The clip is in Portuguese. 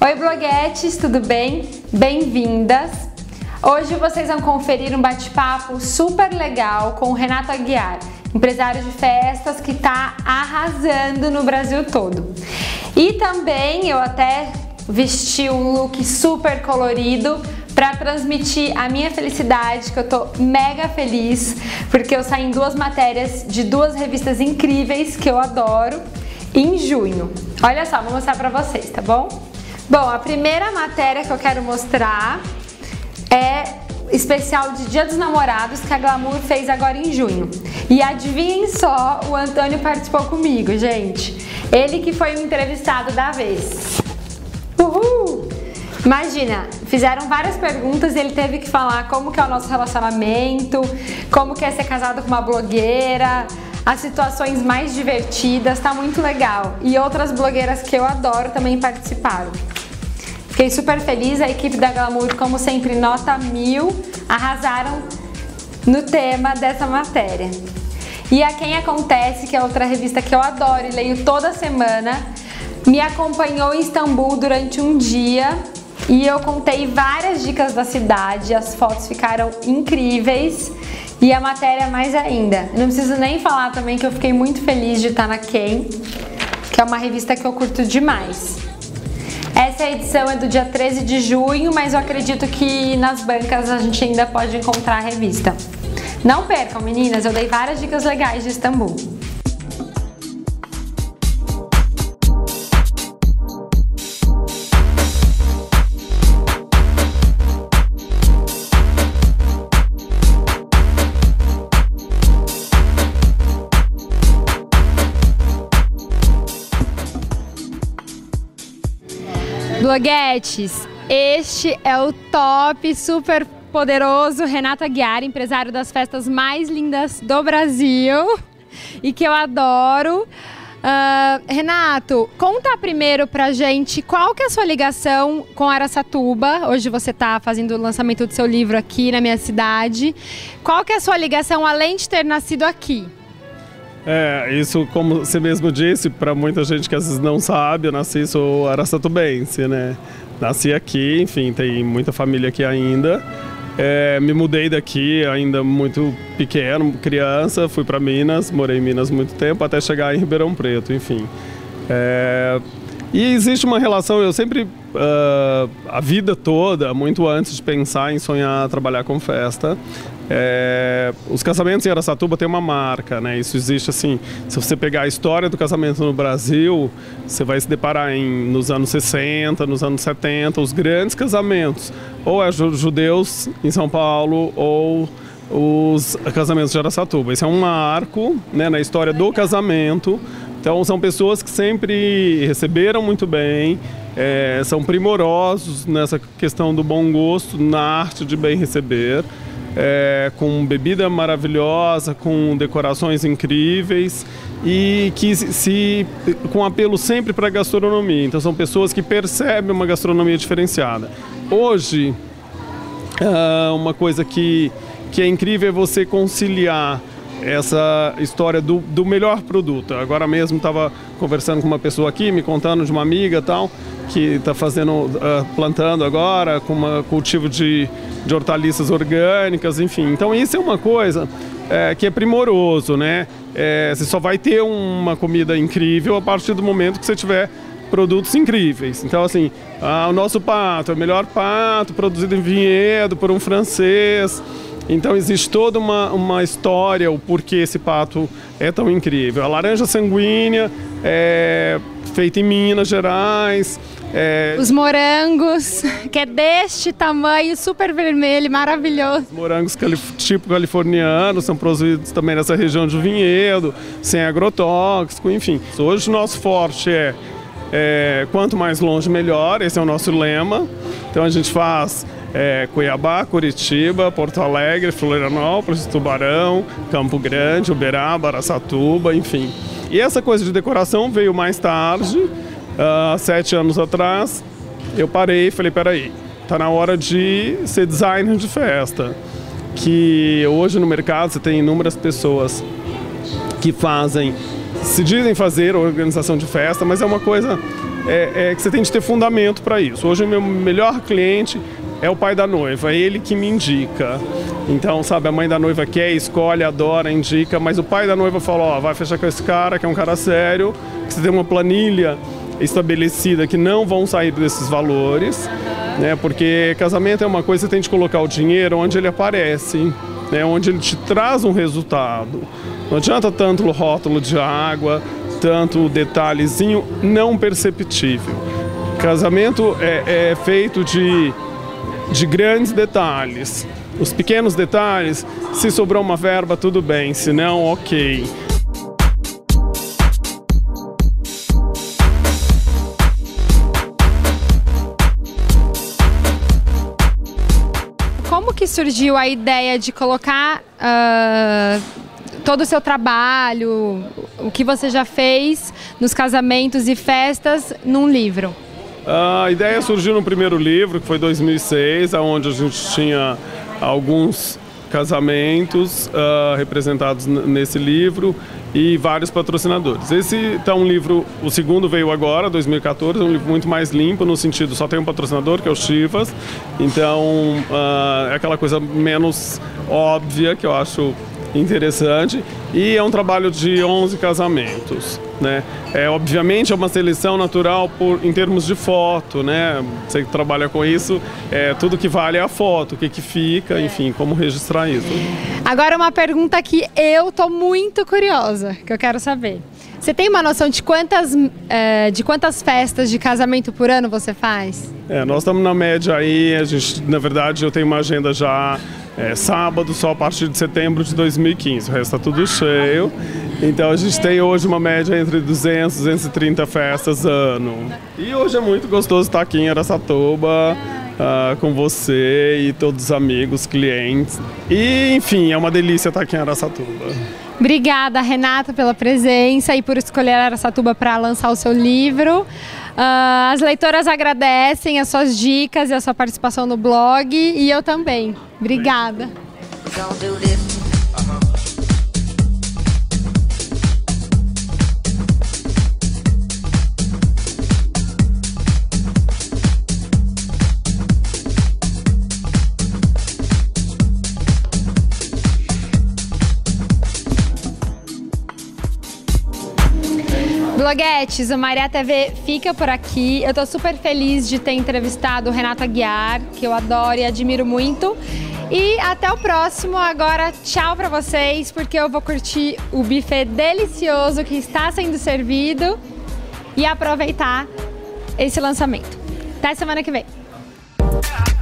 Oi bloguetes, tudo bem? Bem-vindas! Hoje vocês vão conferir um bate-papo super legal com o Renato Aguiar, empresário de festas que está arrasando no Brasil todo. E também eu até vesti um look super colorido para transmitir a minha felicidade, que eu tô mega feliz, porque eu saí em duas matérias de duas revistas incríveis que eu adoro em junho. Olha só, vou mostrar para vocês, tá bom? Bom, a primeira matéria que eu quero mostrar é especial de Dia dos Namorados que a Glamour fez agora em junho. E adivinhem só, o Antônio participou comigo, gente. Ele que foi o entrevistado da vez. Uhul! Imagina, fizeram várias perguntas e ele teve que falar como que é o nosso relacionamento, como que é ser casado com uma blogueira, as situações mais divertidas, tá muito legal. E outras blogueiras que eu adoro também participaram. Fiquei super feliz, a equipe da Glamour, como sempre, nota 1000, arrasaram no tema dessa matéria. E a Quem Acontece, que é outra revista que eu adoro e leio toda semana, me acompanhou em Istambul durante um dia e eu contei várias dicas da cidade, as fotos ficaram incríveis e a matéria mais ainda. Não preciso nem falar também que eu fiquei muito feliz de estar na Quem, que é uma revista que eu curto demais. Essa edição é do dia 13 de junho, mas eu acredito que nas bancas a gente ainda pode encontrar a revista. Não percam, meninas, eu dei várias dicas legais de Istambul. Bloguetes, este é o top super poderoso Renato Aguiar, empresário das festas mais lindas do Brasil e que eu adoro. Renato, conta primeiro pra gente qual que é a sua ligação com Araçatuba. Hoje você está fazendo o lançamento do seu livro aqui na minha cidade. Qual que é a sua ligação além de ter nascido aqui? Isso, como você mesmo disse, para muita gente que às vezes não sabe, sou araçatubense, né? Nasci aqui, enfim, tem muita família aqui ainda. Me mudei daqui ainda muito pequeno, criança, fui para Minas, morei em Minas muito tempo, até chegar em Ribeirão Preto, enfim. E existe uma relação, eu sempre, a vida toda, muito antes de pensar em sonhar trabalhar com festa, os casamentos em Araçatuba têm uma marca, né? Isso existe assim, se você pegar a história do casamento no Brasil, você vai se deparar nos anos 60, nos anos 70, os grandes casamentos, ou é judeus em São Paulo, ou os casamentos de Araçatuba. Esse é um marco, né, na história do casamento. Então são pessoas que sempre receberam muito bem, são primorosos nessa questão do bom gosto, na arte de bem receber, com bebida maravilhosa, com decorações incríveis e com apelo sempre para a gastronomia. Então são pessoas que percebem uma gastronomia diferenciada. Hoje, uma coisa que é incrível é você conciliar essa história do melhor produto. Agora mesmo estava conversando com uma pessoa aqui, me contando de uma amiga tal, que está plantando agora com cultivo de hortaliças orgânicas, enfim. Então isso é uma coisa que é primoroso, né? Você só vai ter uma comida incrível a partir do momento que você tiver produtos incríveis. Então assim, o nosso pato é o melhor pato produzido em vinhedo por um francês. Então existe toda uma história, o porquê esse pato é tão incrível. A laranja sanguínea é feita em Minas Gerais. Os morangos, que é deste tamanho, super vermelho, maravilhoso. Os morangos tipo californianos são produzidos também nessa região de vinhedo, sem agrotóxico, enfim. Hoje o nosso forte quanto mais longe melhor, esse é o nosso lema. Então a gente faz Cuiabá, Curitiba, Porto Alegre, Florianópolis, Tubarão, Campo Grande, Uberaba, Araçatuba, enfim. E essa coisa de decoração veio mais tarde, 7 anos atrás. Eu parei e falei, peraí, tá na hora de ser designer de festa. Que hoje no mercado você tem inúmeras pessoas que se dizem fazer organização de festa, mas é uma coisa que você tem de ter fundamento para isso. Hoje o meu melhor cliente é o pai da noiva, é ele que me indica. Então, sabe, a mãe da noiva quer, escolhe, adora, indica, mas o pai da noiva fala, ó, vai fechar com esse cara, que é um cara sério, que você tem uma planilha estabelecida que não vão sair desses valores, né? Porque casamento é uma coisa, você tem de colocar o dinheiro onde ele aparece, né? Onde ele te traz um resultado. Não adianta tanto o rótulo de água, tanto o detalhezinho não perceptível. Casamento é feito de grandes detalhes. Os pequenos detalhes, se sobrou uma verba, tudo bem, se não, ok. Como que surgiu a ideia de colocar todo o seu trabalho, o que você já fez nos casamentos e festas, num livro? A ideia surgiu no primeiro livro, que foi 2006, onde a gente tinha alguns casamentos representados nesse livro e vários patrocinadores. Esse tá um livro, o segundo veio agora, 2014, um livro muito mais limpo, no sentido só tem um patrocinador, que é o Chivas, então é aquela coisa menos óbvia, que eu acho interessante, e é um trabalho de 11 casamentos, né? Obviamente é uma seleção natural em termos de foto, né? Você que trabalha com isso, tudo que vale é a foto, o que fica, enfim, como registrar isso. Agora uma pergunta que eu tô muito curiosa, que eu quero saber. Você tem uma noção de quantas festas de casamento por ano você faz? Nós estamos na média aí, na verdade eu tenho uma agenda já sábado, só a partir de setembro de 2015, o resto está tudo cheio. Então a gente tem hoje uma média entre 200 e 230 festas ano. E hoje é muito gostoso estar aqui em Araçatuba com você e todos os amigos, clientes. E enfim, é uma delícia estar aqui em Araçatuba. Obrigada, Renata, pela presença e por escolher Araçatuba para lançar o seu livro. As leitoras agradecem as suas dicas e a sua participação no blog, e eu também. Obrigada. Bloguetes, o Maria TV fica por aqui. Eu tô super feliz de ter entrevistado o Renato Aguiar, que eu adoro e admiro muito. E até o próximo. Agora, tchau pra vocês, porque eu vou curtir o buffet delicioso que está sendo servido e aproveitar esse lançamento. Até semana que vem.